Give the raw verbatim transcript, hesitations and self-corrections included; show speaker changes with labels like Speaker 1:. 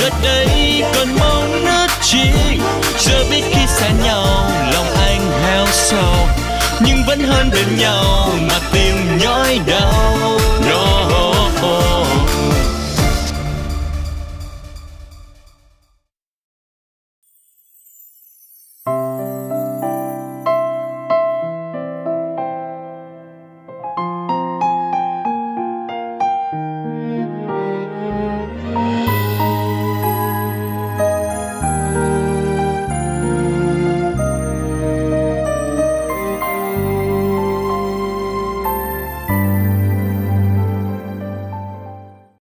Speaker 1: giờ đây còn mong nước chi. Giờ biết khi xa nhau lòng anh heo sầu, nhưng vẫn hơn bên nhau mà tim nhói đau.